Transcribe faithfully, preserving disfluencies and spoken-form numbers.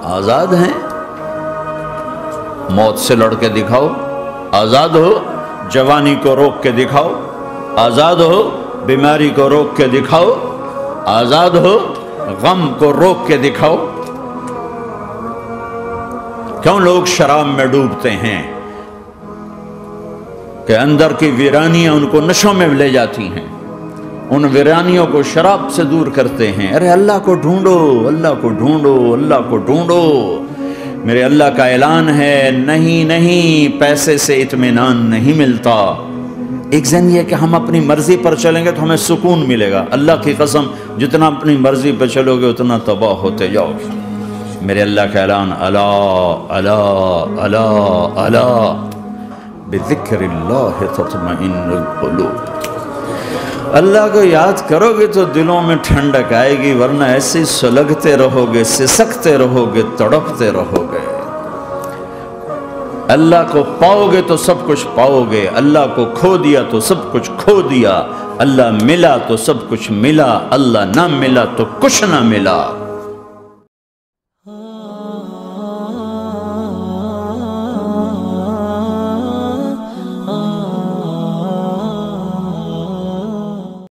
آزاد ہیں، موت سے لڑ کے دکھاؤ، آزاد ہو جوانی کو روک کے دکھاؤ، آزاد ہو بیماری کو روک کے دکھاؤ، آزاد ہو غم کو روک کے دکھاؤ۔ کیوں لوگ شراب میں ڈوبتے ہیں؟ کہ اندر کی ویرانیاں ان کو نشوں میں لے جاتی ہیں، ان ویرانیوں کو شراب سے دور کرتے ہیں۔ ارے اللہ کو ڈھونڈو، اللہ کو ڈھونڈو، اللہ کو ڈھونڈو۔ میرے اللہ کا اعلان ہے، نہیں نہیں پیسے سے اطمینان نہیں ملتا۔ ایک ذہن یہ کہ ہم اپنی مرضی پر چلیں گے تو ہمیں سکون ملے گا۔ اللہ کی قسم جتنا اپنی مرضی پہ چلو گے اتنا تباہ ہوتے جاؤ گے۔ میرے اللہ کا اعلان، الا الا الا الا بذکر اللہ تطمئن القلوب۔ اللہ کو یاد کرو گے تو دلوں میں ٹھنڈک آئے گی، ورنہ ایسے ہی سلگتے رہو گے، سسکتے رہو گے، تڑپتے رہو گے۔ اللہ کو پاؤ گے تو سب کچھ پاؤ گے، اللہ کو کھو دیا تو سب کچھ کھو دیا، اللہ ملا تو سب کچھ ملا، اللہ نہ ملا تو کچھ نہ ملا۔